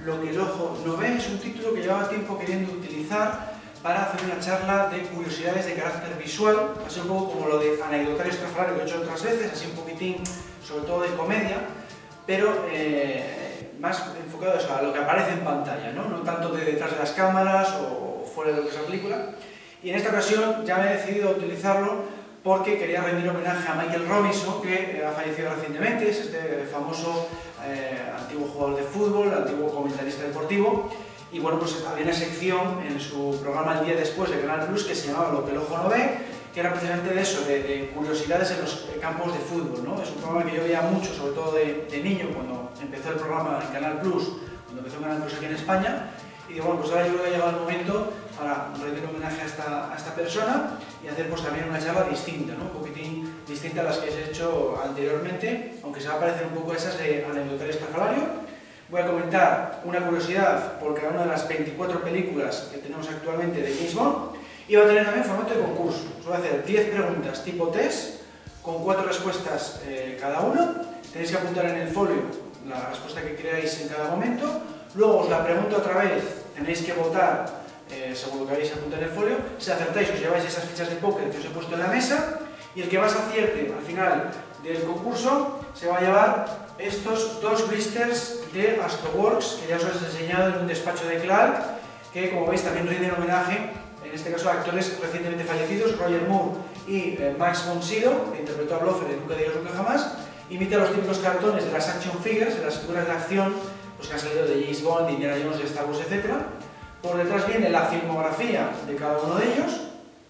Lo que el ojo no ve es un título que llevaba tiempo queriendo utilizar para hacer una charla de curiosidades de carácter visual, así un poco como lo de anecdotario estrafalario que he hecho otras veces, así un poquitín, sobre todo de comedia, pero más enfocado eso, a lo que aparece en pantalla, ¿no? No tanto de detrás de las cámaras o fuera de lo que es la película. Y en esta ocasión ya me he decidido a utilizarlo porque quería rendir homenaje a Michael Robinson, que ha fallecido recientemente, es este famoso antiguo jugador de fútbol, antiguo comentarista deportivo, y bueno, pues había una sección en su programa El Día Después de Canal Plus que se llamaba Lo que el ojo no ve, que era precisamente de eso, de curiosidades en los campos de fútbol, ¿no? Es un programa que yo veía mucho, sobre todo de niño, cuando empezó el programa en Canal Plus, cuando empezó Canal Plus aquí en España, y digo, bueno, pues ahora yo creo que ha llegado el momento para rendir homenaje a esta persona y hacer pues también una charla distinta, ¿no? Un poquitín distinta a las que he hecho anteriormente, aunque se va a parecer un poco a esas de anecdotario estrafalario. Voy a comentar una curiosidad por cada una de las 24 películas que tenemos actualmente de James Bond y va a tener también formato de concurso. Os voy a hacer 10 preguntas tipo test con 4 respuestas cada una. Tenéis que apuntar en el folio la respuesta que creáis en cada momento. Luego os la pregunto otra vez, tenéis que votar según lo que habéis apuntado en el folio. Si acertáis os lleváis esas fichas de póker que os he puesto en la mesa y el que más acierte al final del concurso se va a llevar estos 2 blisters de Astroworks que ya os he enseñado en un despacho de Clark, que como veis también rinden homenaje, en este caso a actores recientemente fallecidos, Roger Moore y Max von Sydow, que interpretó a Blofeld en Nunca digas nunca jamás. Imita los típicos cartones de las action figures, de las figuras de acción pues, que han salido de James Bond, de Indiana Jones, de Star Wars, etc. Por detrás viene la filmografía de cada uno de ellos.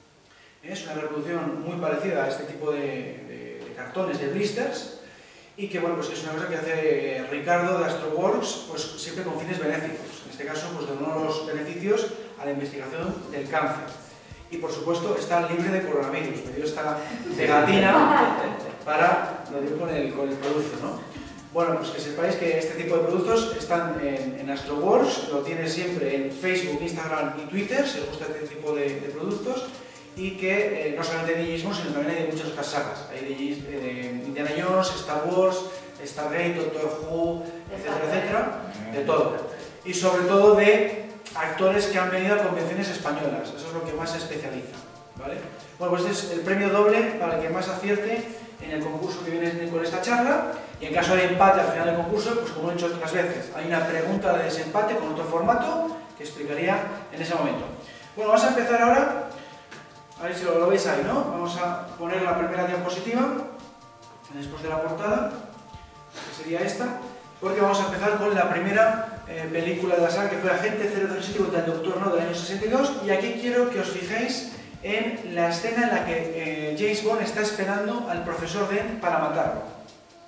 Es una reproducción muy parecida a este tipo de cartones, de blisters, y que bueno, pues es una cosa que hace Ricardo de Astroworks, pues siempre con fines benéficos. En este caso, pues donó los beneficios a la investigación del cáncer. Y por supuesto está libre de coronavirus. Me dio esta pegatina para, lo digo con el producto, ¿no? Bueno, pues que sepáis que este tipo de productos están en Astroworks, lo tienes siempre en Facebook, Instagram y Twitter, si os gusta este tipo de productos, y que no solamente de James Bond, sino también hay de muchas otras sagas. Hay de Indiana Jones, Star Wars, Stargate, Doctor Who, etcétera, etcétera, de todo. Y sobre todo de actores que han venido a convenciones españolas, eso es lo que más se especializa, ¿vale? Bueno, pues este es el premio doble para el que más acierte en el concurso que viene con esta charla, y en caso de empate al final del concurso, pues como he dicho otras veces, hay una pregunta de desempate con otro formato que explicaría en ese momento. Bueno, vamos a empezar ahora. A ver si lo veis ahí, ¿no? Vamos a poner la primera diapositiva, después de la portada, que sería esta, porque vamos a empezar con la primera película de la saga, que fue Agente 007 contra el Doctor No del año 62, y aquí quiero que os fijéis en la escena en la que James Bond está esperando al profesor Dent para matarlo.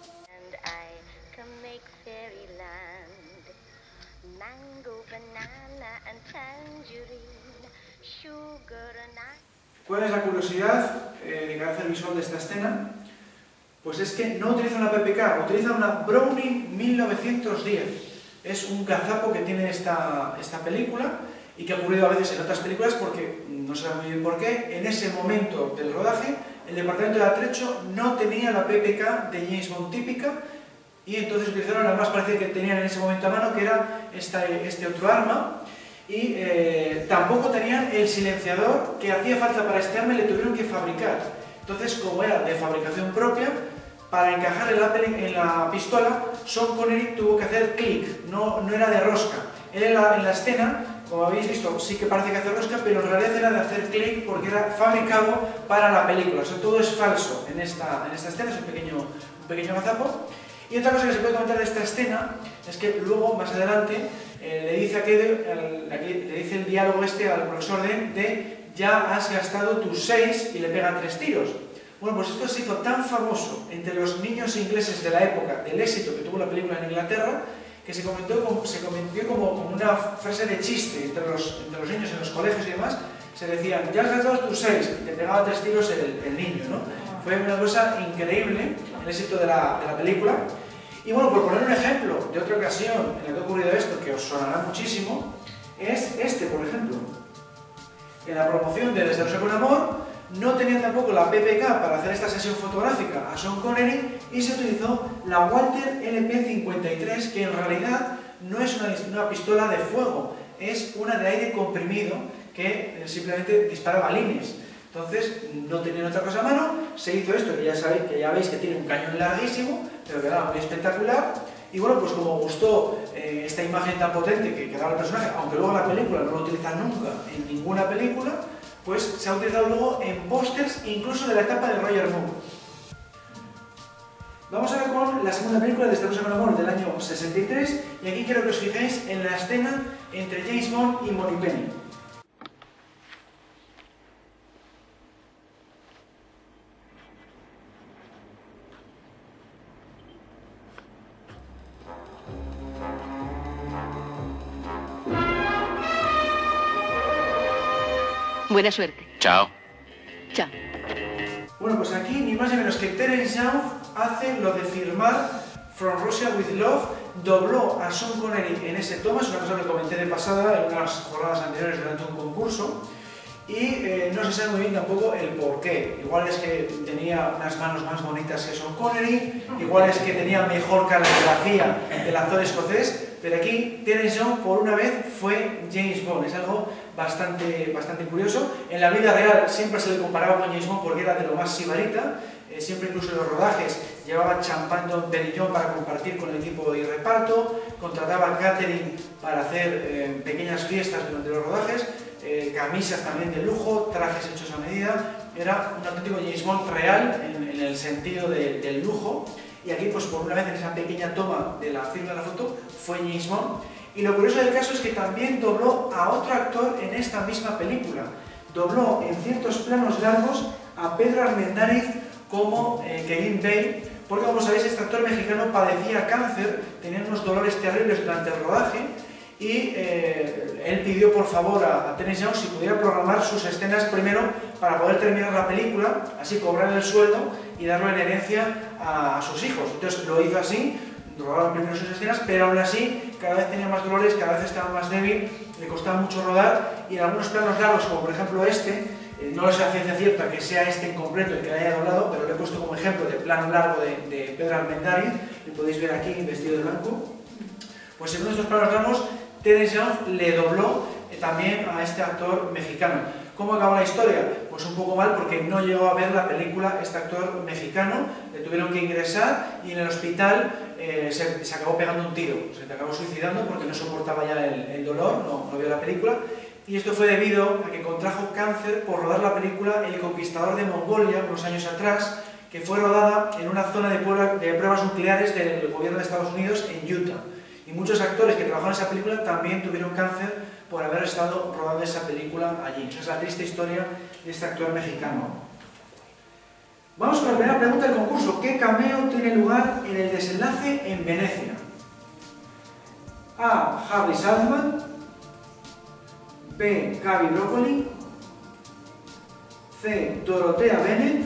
¿Cuál es la curiosidad de carácter visual de esta escena? Pues es que no utiliza una PPK, utiliza una Browning 1910. Es un gazapo que tiene esta película y que ha ocurrido a veces en otras películas porque, no sé muy bien por qué, en ese momento del rodaje el departamento de atrecho no tenía la PPK de James Bond típica y entonces utilizaron la más parecida que tenían en ese momento a mano, que era este otro arma. Y tampoco tenían el silenciador que hacía falta para este arma y le tuvieron que fabricar. Entonces, como era de fabricación propia, para encajar en la pistola, Sean Connery tuvo que hacer clic, no era de rosca. Él en la escena, como habéis visto, sí que parece que hace rosca, pero en realidad era de hacer clic porque era fabricado para la película. O sea, todo es falso en esta escena, es un pequeño gazapo. Y otra cosa que se puede comentar de esta escena es que luego, más adelante, le dice el diálogo al profesor Dent de ya has gastado tus 6 y le pega 3 tiros. Bueno, pues esto se hizo tan famoso entre los niños ingleses de la época, del éxito que tuvo la película en Inglaterra, que se convirtió como una frase de chiste entre los niños en los colegios y demás. Se decían, ya has gastado tus 6 y te pegaba 3 tiros el niño, ¿no? Fue una cosa increíble el éxito de la película. Y bueno, por poner un ejemplo de otra ocasión en la que ha ocurrido esto, que os sonará muchísimo, es este, por ejemplo. En la promoción de Desde Rosa con Amor no tenían tampoco la PPK para hacer esta sesión fotográfica a Sean Connery y se utilizó la Walter LP53, que en realidad no es una pistola de fuego, es una de aire comprimido que simplemente dispara balines. Entonces, no tenían otra cosa a mano, se hizo esto, que ya veis que tiene un cañón larguísimo, pero quedaba muy espectacular. Y bueno, pues como gustó esta imagen tan potente que daba el personaje, aunque luego la película no lo utilizan nunca en ninguna película, pues se ha utilizado luego en pósters, incluso de la etapa de Roger Moore. Vamos a ver con la segunda película de Esta noche con amor del año 63, y aquí quiero que os fijéis en la escena entre James Bond y Moneypenny. Buena suerte. Chao. Chao. Bueno, pues aquí ni más ni menos que Terence Young hace lo de firmar From Russia with Love, dobló a Sean Connery en ese toma, es una cosa que comenté de pasada en unas jornadas anteriores durante un concurso, y no se sabe muy bien tampoco el porqué. Igual es que tenía unas manos más bonitas que Sean Connery, igual es que tenía mejor caligrafía del actor escocés, pero aquí Terence Young por una vez fue James Bond, es algo bastante curioso. En la vida real siempre se le comparaba con James Bond porque era de lo más sibarita, siempre incluso en los rodajes llevaba champán Dom Perignon para compartir con el equipo y reparto, contrataba catering para hacer pequeñas fiestas durante los rodajes, camisas también de lujo, trajes hechos a medida, era un auténtico James Bond real en el sentido del lujo. Y aquí, pues por una vez en esa pequeña toma de la firma de la foto, fue James Bond. Y lo curioso del caso es que también dobló a otro actor en esta misma película. Dobló en ciertos planos largos a Pedro Armendáriz como Kevin Bale, porque como sabéis este actor mexicano padecía cáncer, tenía unos dolores terribles durante el rodaje, y él pidió por favor a Terence Young si pudiera programar sus escenas primero para poder terminar la película, así cobrar el sueldo y darlo en herencia a sus hijos. Entonces lo hizo así, rodaron primero sus escenas, pero aún así cada vez tenía más dolores, cada vez estaba más débil, le costaba mucho rodar, y en algunos planos largos, como por ejemplo este, no lo sé a ciencia cierta que sea este en concreto el que haya doblado, pero lo he puesto como ejemplo de plano largo de Pedro Armendáriz, que podéis ver aquí vestido de blanco. Pues en uno de estos planos largos Terence Young le dobló también a este actor mexicano. ¿Cómo acabó la historia? Pues un poco mal, porque no llegó a ver la película este actor mexicano, le tuvieron que ingresar y en el hospital se acabó pegando un tiro, se acabó suicidando porque no soportaba ya el dolor, no vio la película, y esto fue debido a que contrajo cáncer por rodar la película El Conquistador de Mongolia unos años atrás, que fue rodada en una zona de pruebas nucleares del gobierno de Estados Unidos en Utah. Y muchos actores que trabajaron en esa película también tuvieron cáncer por haber estado rodando esa película allí. Esa es la triste historia de este actor mexicano. Vamos con la primera pregunta del concurso. ¿Qué cameo tiene lugar en el desenlace en Venecia? A. Harry Saltzman, B. Gaby Broccoli, C. Dorothea Bennett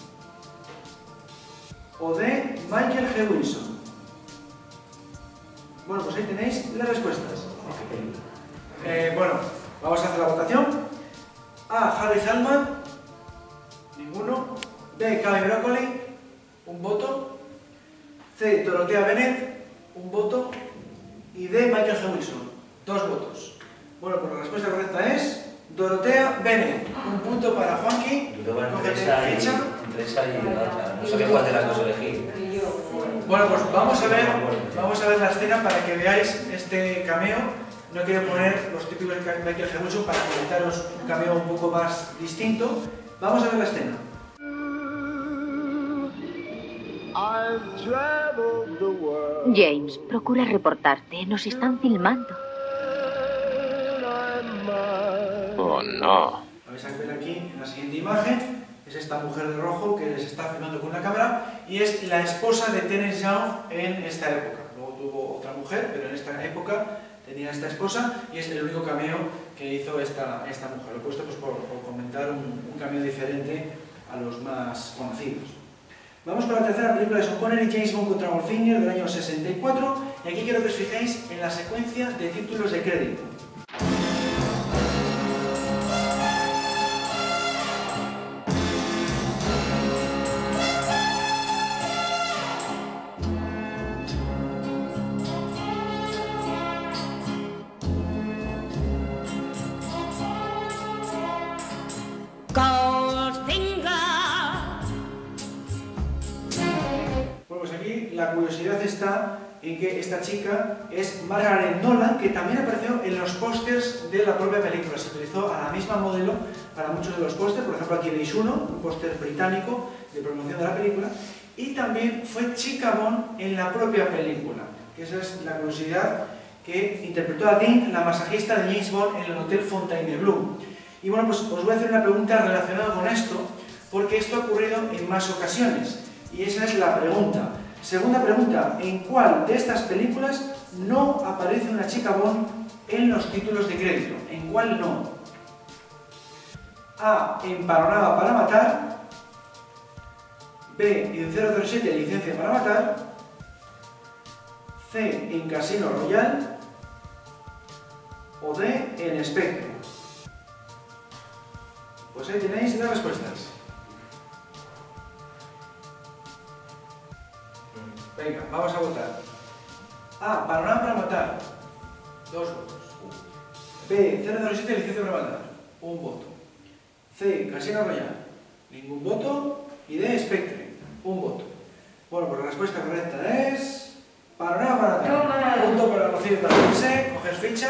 o D. Michael G. Wilson. Bueno, pues ahí tenéis las respuestas. Bueno, vamos a hacer la votación. A. Harry Saltzman, ninguno. B. Gaby Broccoli, un voto. C. Dorothea Bennett, un voto. Y D. Michael G. Wilson, 2 votos. Bueno, pues la respuesta correcta es Dorothea Bennett. Un punto para Juanqui. Entre esa y la otra. No sabía cuál de las dos elegir. Bueno, pues vamos a ver la escena para que veáis este cameo. No quiero poner los típicos de Michael G. Wilson para comentaros un cameo un poco más distinto. Vamos a ver la escena. James, procura reportarte. Nos están filmando. Oh, no. Lo vais a ver aquí en la siguiente imagen. Es esta mujer de rojo que les está filmando con una cámara y es la esposa de Terence Young en esta época. Luego tuvo otra mujer, pero en esta época tenía esta esposa y es el único cameo que hizo esta mujer. Lo he puesto pues, por comentar un cameo diferente a los más conocidos. Vamos con la tercera película de Sean Connery, James Bond contra Goldfinger, del año 64, y aquí quiero que os fijéis en la secuencia de títulos de crédito. curiosidad está en que esta chica es Margaret Nolan, que también apareció en los pósters de la propia película. Se utilizó a la misma modelo para muchos de los pósters, por ejemplo aquí veis uno, un póster británico de promoción de la película, y también fue Chica Bond en la propia película, que esa es la curiosidad, que interpretó a Dean, la masajista de James Bond en el Hotel Fontainebleau. Y bueno, pues os voy a hacer una pregunta relacionada con esto, porque esto ha ocurrido en más ocasiones, y esa es la pregunta. Segunda pregunta, ¿en cuál de estas películas no aparece una chica Bond en los títulos de crédito? ¿En cuál no? A. En Panorama para matar. B. En 007, Licencia para matar. C. En Casino Royale. O D. En Spectre. Pues ahí tenéis las respuestas. Venga, vamos a votar. A. Panorama para matar. 2 votos. B. 007, Licencia para matar. 1 voto. C. Casino Royale. Ningún voto. Y D. Spectre. 1 voto. Bueno, pues la respuesta correcta es... Panorama para matar. Punto para Rocío y para José. Coger ficha.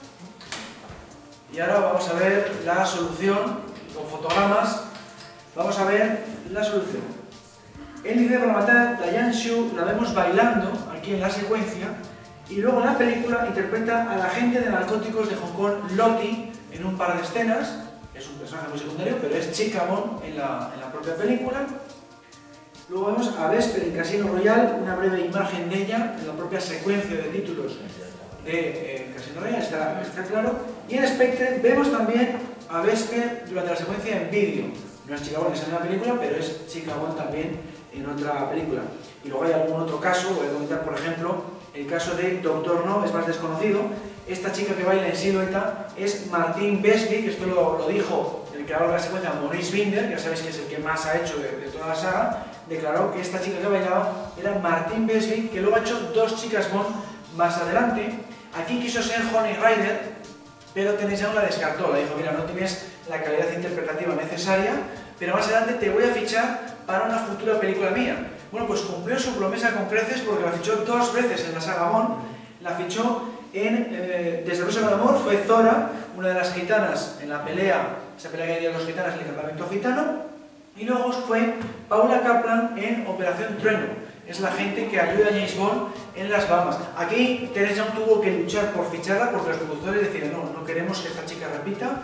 Y ahora vamos a ver la solución con fotogramas. Vamos a ver la solución. En Licencia para matar, Diane Shu la vemos bailando aquí en la secuencia y luego en la película interpreta a la agente de narcóticos de Hong Kong, Lottie, en un par de escenas. Es un personaje muy secundario, pero es Chica Bond en la propia película. Luego vemos a Vesper en Casino Royale, una breve imagen de ella en la propia secuencia de títulos de Casino Royale, está claro. Y en Spectre vemos también a Vesper durante la secuencia en vídeo. No es Chica Bond en la película, pero es Chica Bond también en otra película. Y luego hay algún otro caso, voy a comentar por ejemplo, el caso de Doctor No, es más desconocido. Esta chica que baila en silueta es Martin Beswick, que esto lo dijo el creador de la secuencia, Maurice Binder, que ya sabéis que es el que más ha hecho de toda la saga, declaró que esta chica que bailaba era Martin Beswick, que luego ha hecho 2 chicas Bond más adelante. Aquí quiso ser Honey Rider, pero Tennyson la descartó, le dijo, mira, no tienes la calidad interpretativa necesaria, pero más adelante te voy a fichar para una futura película mía. Bueno, pues cumplió su promesa con creces porque la fichó 2 veces en la saga Bond. La fichó en Desde Rusia con Amor, fue Zora, una de las gitanas en la pelea, esa pelea que hay de 2 gitanas en el campamento gitano, y luego fue Paula Kaplan en Operación Trueno. Es la gente que ayuda a James Bond en las Bahamas. Aquí Tennyson tuvo que luchar por ficharla porque los productores decían, no queremos que esta chica repita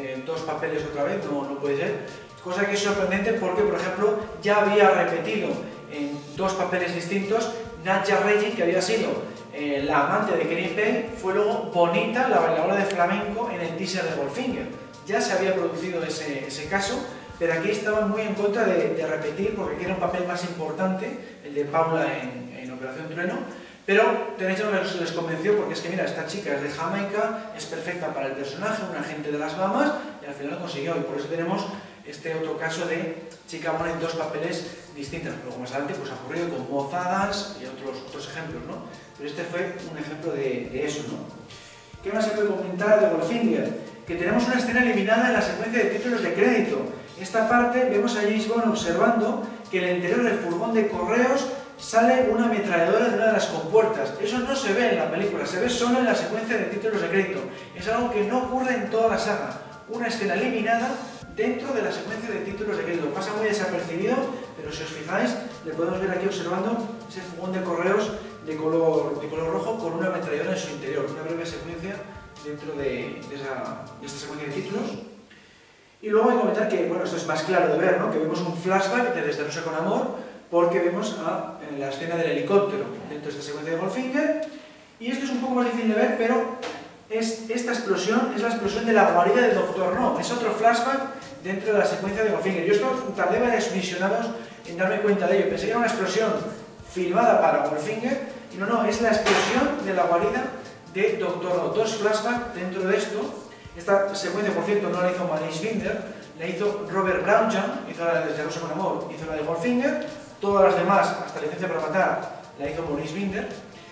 2 papeles otra vez, no puede ser. Cosa que es sorprendente porque, por ejemplo, ya había repetido en 2 papeles distintos Nadja Reggi, que había sido la amante de Kenny Payne, fue luego Bonita, la bailadora de flamenco, en el teaser de Goldfinger. Ya se había producido ese caso, pero aquí estaban muy en contra de repetir porque era un papel más importante, el de Paula en Operación Trueno, pero Tennyson les convenció porque es que, mira, esta chica es de Jamaica, es perfecta para el personaje, un agente de las Bahamas, y al final lo consiguió, y por eso tenemos este otro caso de Chica Bond en 2 papeles distintos. Luego más adelante pues, ha ocurrido con Moth Adams y otros ejemplos, ¿no? Pero este fue un ejemplo de eso, ¿no? ¿Qué más se puede comentar de Goldfinger? Que tenemos una escena eliminada en la secuencia de títulos de crédito. En esta parte vemos a James Bond observando que en el interior del furgón de correos sale una ametralladora de una de las compuertas. Eso no se ve en la película, se ve solo en la secuencia de títulos de crédito. Es algo que no ocurre en toda la saga. Una escena eliminada dentro de la secuencia de títulos de crédito. Pasa muy desapercibido, pero si os fijáis, le podemos ver aquí observando ese furgón de correos de color rojo con una ametralladora en su interior. Una breve secuencia dentro de esta secuencia de títulos. Y luego hay que comentar que, bueno, esto es más claro de ver, ¿no? Que vemos un flashback de Desde Rusia con Amor, porque vemos la escena del helicóptero dentro de esta secuencia de Goldfinger. Y esto es un poco más difícil de ver, pero esta explosión es la explosión de la guarida de Doctor No. Es otro flashback dentro de la secuencia de Goldfinger. Yo esto tardé varios visionados en darme cuenta de ello. Pensé que era una explosión filmada para Goldfinger, y no, es la explosión de la guarida de Doctor No. 2 flashbacks dentro de esto. Esta secuencia, por cierto, no la hizo Maurice Binder, la hizo Robert Brownjohn, hizo la de Desde Rusia con Amor, hizo la de Goldfinger. Todas las demás, hasta Licencia para matar, la hizo Maurice Binder.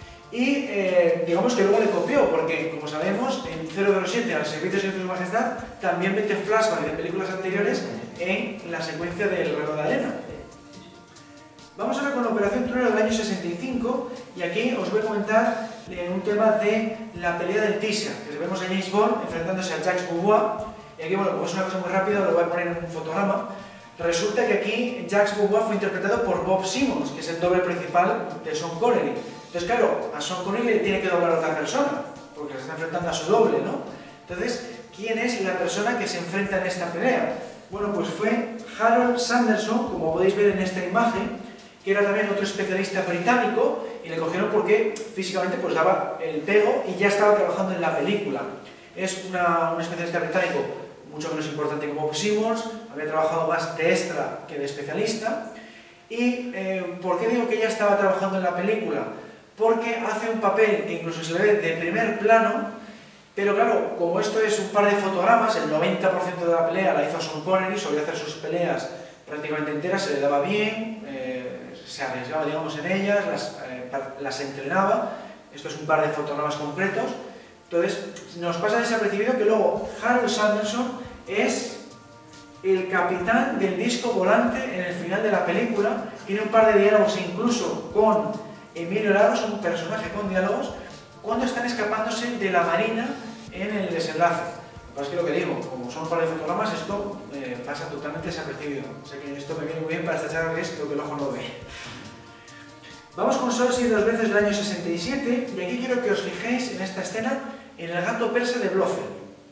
Y digamos que luego le copió, porque como sabemos, en 007, al servicio de Su Majestad, también mete flashbacks de películas anteriores en la secuencia del reloj de arena. Vamos ahora con la Operación Trueno del año 65 y aquí os voy a comentar un tema de la pelea del teaser, que vemos a James Bond enfrentándose a Jacques Bourbois. Y aquí, bueno, como es una cosa muy rápida, lo voy a poner en un fotograma. Resulta que aquí Jacques Bourbois fue interpretado por Bob Simmons, que es el doble principal de Sean Connery. Entonces, claro, a Sean Connery le tiene que doblar a otra persona, porque se está enfrentando a su doble, ¿no? Entonces, ¿quién es la persona que se enfrenta en esta pelea? Bueno, pues fue Harold Sanderson, como podéis ver en esta imagen, que era también otro especialista británico, y le cogieron porque físicamente pues daba el pego y ya estaba trabajando en la película. Es un especialista británico mucho menos importante que Bob Simmons, había trabajado más de extra que de especialista. ¿Y por qué digo que ya estaba trabajando en la película? Porque hace un papel que incluso se le ve de primer plano, pero claro, como esto es un par de fotogramas, el 90% de la pelea la hizo Sean Connery, solía hacer sus peleas prácticamente enteras, se le daba bien, se arriesgaba, digamos, en ellas, las entrenaba. Esto es un par de fotogramas concretos. Entonces, nos pasa desapercibido que luego Harold Sanderson es el capitán del disco volante en el final de la película. Tiene un par de diálogos incluso con Emilio Lagos, un personaje con diálogos, cuando están escapándose de la marina en el desenlace. Lo que pasa es que lo que digo, como son un par de fotogramas, esto pasa totalmente desapercibido. O sea que esto me viene muy bien para esta charla, que es lo que el ojo no ve. Vamos con Sols y dos veces del año 67, y aquí quiero que os fijéis en esta escena, en el gato persa de Blofeld.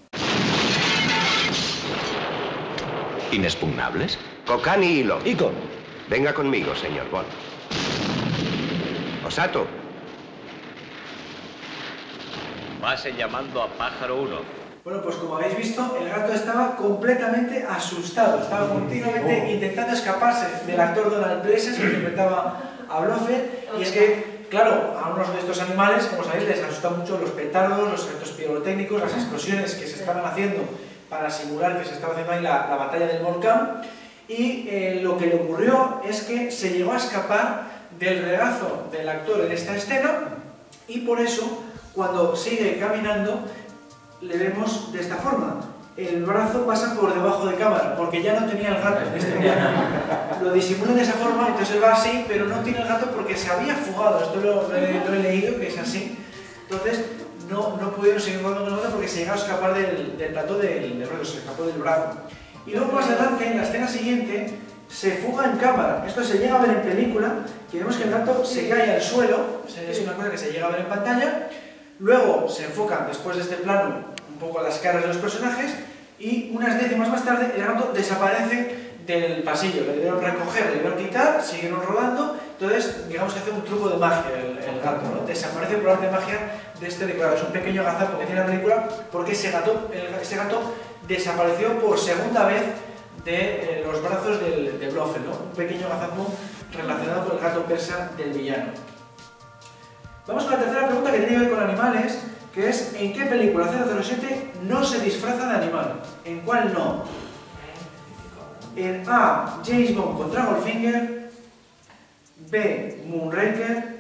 ¿Inexpugnables? Kokani y Hilo. Iko. Venga conmigo, señor Bond. Osato. Pasen llamando a Pájaro 1. Bueno, pues como habéis visto, el gato estaba completamente asustado, estaba continuamente intentando escaparse del actor Donald Pleasence, que interpretaba a Blofeld, y es que, claro, a unos de estos animales, como sabéis, les asustan mucho los petardos, los efectos pirotécnicos, las explosiones que se estaban haciendo para simular que se estaba haciendo ahí la batalla del volcán, y lo que le ocurrió es que se llegó a escapar del regazo del actor en esta escena, y por eso, cuando sigue caminando, le vemos de esta forma. El brazo pasa por debajo de cámara, porque ya no tenía el gato en este plano. Lo disimulan de esa forma, entonces él va así, pero no tiene el gato porque se había fugado. Esto lo he leído, que es así. Entonces, no pudieron seguir jugando con el gato porque se llegó a escapar del plató del ruedo, se escapó del brazo. Y luego más adelante, en la escena siguiente, se fuga en cámara. Esto se llega a ver en película, que vemos que el gato se cae al suelo, es una cosa que se llega a ver en pantalla. Luego se enfocan, después de este plano, un poco a las caras de los personajes, y unas décimas más tarde el gato desaparece del pasillo. Le debieron recoger, le debieron quitar, siguieron rodando. Entonces, digamos que hace un truco de magia el gato, ¿no? Desaparece por arte de magia de este decorado. Es un pequeño agazapo que tiene la película, porque ese gato desapareció por segunda vez de los brazos de Blofeld, ¿no? Un pequeño agazapo relacionado con el gato persa del villano. Vamos con la tercera pregunta, que tiene que ver con animales, que es: ¿en qué película 007 no se disfraza de animal? ¿En cuál no? En A, James Bond contra Goldfinger; B, Moonraker;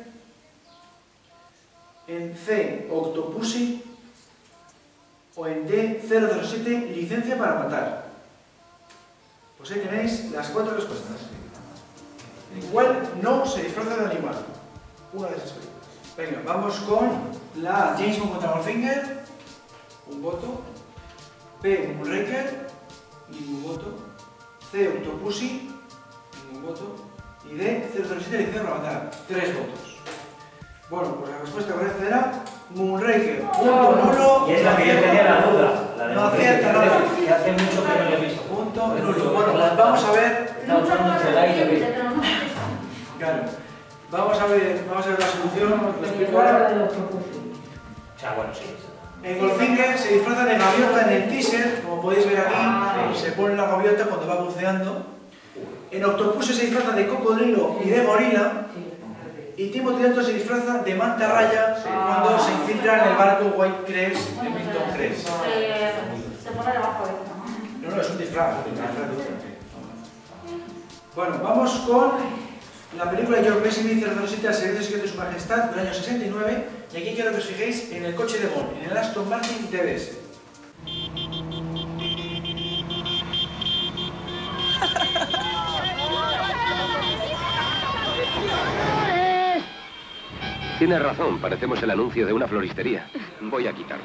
en C, Octopussy; o en D, 007, Licencia para matar. Pues ahí tenéis las 4 respuestas. ¿En cuál no se disfraza de animal? Una de esas películas. Venga, vamos con la James Bond contra Goldfinger, un voto. B, Moonraker, ningún voto. C, Octopussy, ningún voto. Y D, 007, Licencia para matar, 3 votos. Bueno, pues la respuesta correcta era Moonraker, punto nulo. Y es la que yo tenía la duda. No acierta nada. Que hace mucho que no lo he visto. Punto nulo. Bueno, pues vamos a ver. Está usando entre la y la B. Claro. Vamos a ver la solución, os lo explico ahora. O sea, bueno, sí. En Goldfinger se disfraza de gaviota en el teaser, como podéis ver aquí, se pone la gaviota cuando va buceando. En Octopussy se disfraza de cocodrilo y de gorila. Y Timothy Dalton se disfraza de mantarraya cuando se infiltra en el barco White Crest de Milton Crest. Se pone debajo de esto, No, es un disfraz. Bueno, vamos con la película George Lazenby, 007 al servicio secreto de su majestad, del año 69, y aquí quiero que os fijéis en el coche de Bond, en el Aston Martin DBS. Tienes razón, parecemos el anuncio de una floristería. Voy a quitarlos.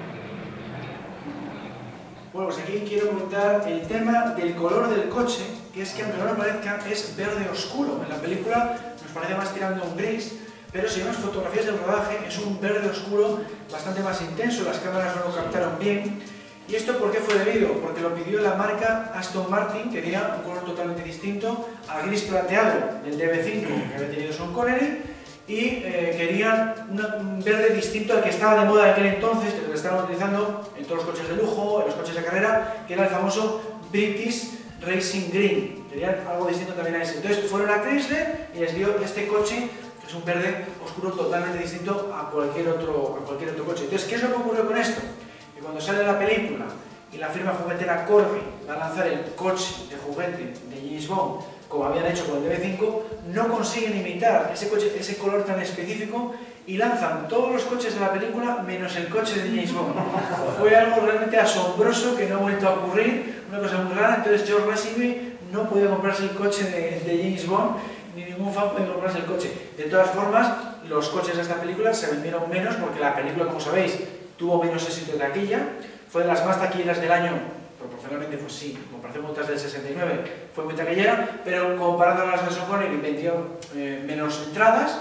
Bueno, pues aquí quiero comentar el tema del color del coche, que es que aunque no lo parezca, es verde oscuro. En la película nos parece más tirando a un gris, pero si vemos fotografías del rodaje es un verde oscuro bastante más intenso, las cámaras no lo captaron bien. ¿Y esto por qué fue debido? Porque lo pidió la marca Aston Martin, quería un color totalmente distinto al gris plateado del DB5 que había tenido Sean Connery, y querían un verde distinto al que estaba de moda en aquel entonces, que lo estaban utilizando en todos los coches de lujo, en los coches de carrera, que era el famoso British Racing Green. Querían algo distinto también a ese. Entonces fueron a Chrysler y les dio este coche, que es un verde oscuro totalmente distinto a cualquier otro coche. Entonces, ¿qué es lo que ocurrió con esto? Que cuando sale la película y la firma juguetera Corgi va a lanzar el coche de juguete de James Bond, como habían hecho con el DB5, no consiguen imitar ese color tan específico y lanzan todos los coches de la película menos el coche de James Bond. Fue algo realmente asombroso que no ha vuelto a ocurrir, una cosa muy rara. Entonces George Lazenby no podía comprarse el coche de James Bond, ni ningún fan podía comprarse el coche. De todas formas, los coches de esta película se vendieron menos porque la película, como sabéis, tuvo menos éxito en taquilla, fue de las más taquilleras del año. Proporcionalmente, pues sí, en comparación con otras del 69, fue muy taquillera, pero comparando a las de Sean Connery vendió menos entradas.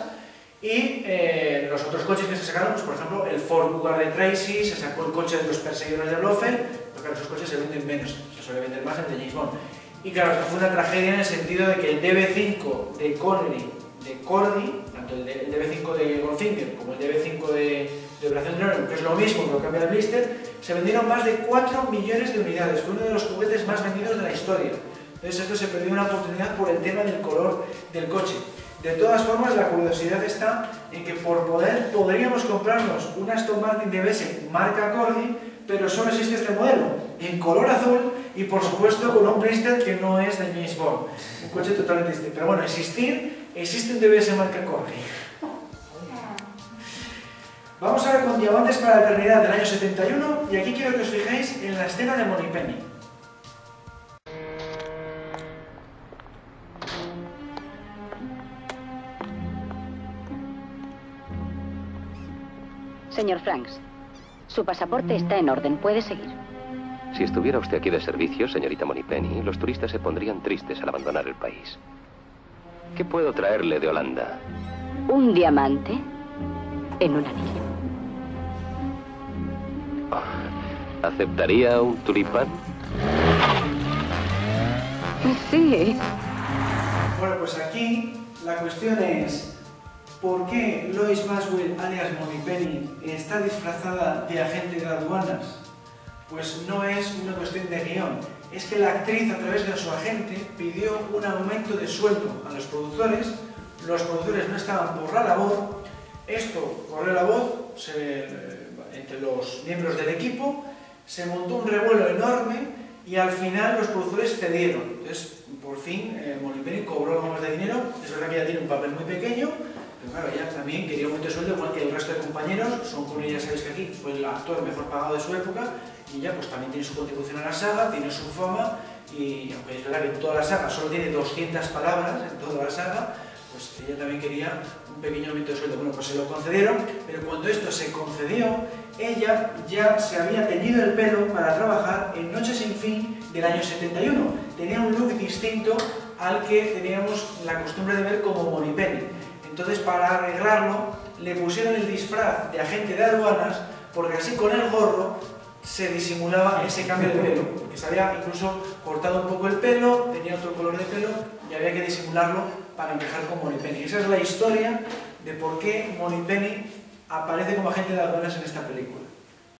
Y los otros coches que se sacaron, pues por ejemplo, el Ford Cougar de Tracy, se sacó el coche de los perseguidores de Blofeld, pero claro, esos coches se venden menos, se suele vender más el de James Bond. Y claro, esto fue una tragedia en el sentido de que el DB5 de Connery, de Corgi, tanto el DB5 de Goldfinger como el DB5 de Operación Drone, que es lo mismo, pero cambia el blister, se vendieron más de 4 millones de unidades. Fue uno de los juguetes más vendidos de la historia. Entonces esto se perdió una oportunidad por el tema del color del coche. De todas formas, la curiosidad está en que por poder podríamos comprarnos un Aston Martin DBS marca Corgi, pero solo existe este modelo, en color azul y por supuesto con un blister que no es de James Bond. Un coche totalmente distinto. Pero bueno, existe un DBS marca Corgi. Vamos ahora con Diamantes para la Eternidad del año 71 y aquí quiero que os fijéis en la escena de Moneypenny. Señor Franks, su pasaporte está en orden. Puede seguir. Si estuviera usted aquí de servicio, señorita Moneypenny, los turistas se pondrían tristes al abandonar el país. ¿Qué puedo traerle de Holanda? Un diamante en un anillo. ¿Aceptaría un tulipán? Sí. Bueno, pues aquí la cuestión es ¿por qué Lois Maxwell, alias Moneypenny, está disfrazada de agente de aduanas? Pues no es una cuestión de guión, es que la actriz a través de su agente pidió un aumento de sueldo a los productores no estaban por la labor, esto corrió la voz entre los miembros del equipo, se montó un revuelo enorme y al final los productores cedieron. Entonces, por fin, Moneypenny cobró algo más de dinero. Es verdad que ella tiene un papel muy pequeño, pero claro, ella también quería un aumento de sueldo igual que el resto de compañeros. Sean Connery, ya sabéis que aquí fue el actor mejor pagado de su época y ella pues también tiene su contribución a la saga, tiene su fama y aunque es verdad que en toda la saga solo tiene 200 palabras en toda la saga, pues ella también quería un pequeño aumento de sueldo. Bueno, pues se lo concedieron, pero cuando esto se concedió, ella ya se había teñido el pelo para trabajar en Noche sin fin del año 71. Tenía un look distinto al que teníamos la costumbre de ver como Moneypenny. Entonces, para arreglarlo, le pusieron el disfraz de agente de aduanas, porque así con el gorro se disimulaba ese cambio de pelo, porque se había incluso cortado un poco el pelo, tenía otro color de pelo y había que disimularlo para encajar con Moneypenny. Esa es la historia de por qué Moneypenny aparece como agente de aduanas en esta película.